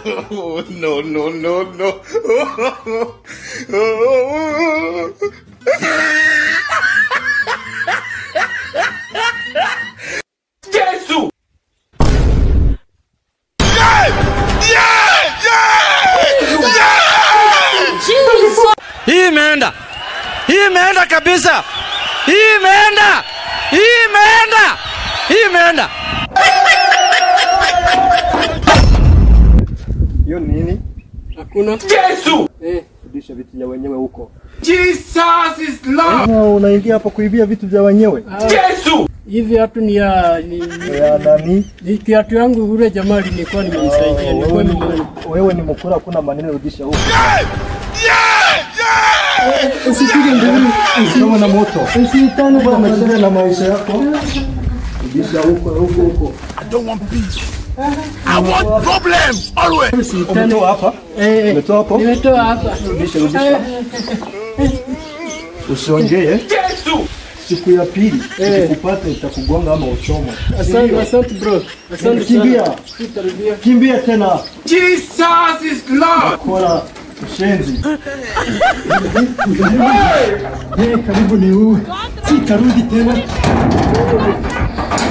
No, no, no, no. Jesus! Hii imeenda kabisa. Hii imeenda. Hiyo nini? Hakuna. Yesu! Rudisha vitu vya wenyewe huko. Jesus is Lord! Unaingia hapo kuibia vitu vya wenyewe? Yesu! Hivi hatu ni ya nani? Ni kiatu yangu ule jamaa nilikuwa nimemsaidia. Wewe ni mkora, kuna maneno, rudisha huko. Usipige nduru, usiwe na moto. usitane Bwana mzee na maisha yako. Rudisha huko. I don't want peace. I want problems always. Umetoa hapa? Umetoa hapo? Nimetoa hapa. Rudisha. Usiongee. Yesu! Siku ya pili ukipata itakugonga ama uchoma. Asante bro. Asante Kimbia. Kimbia tena. Jesus is Lord! Kora shenzi. Karibu ni uwe. Sitarudi tena.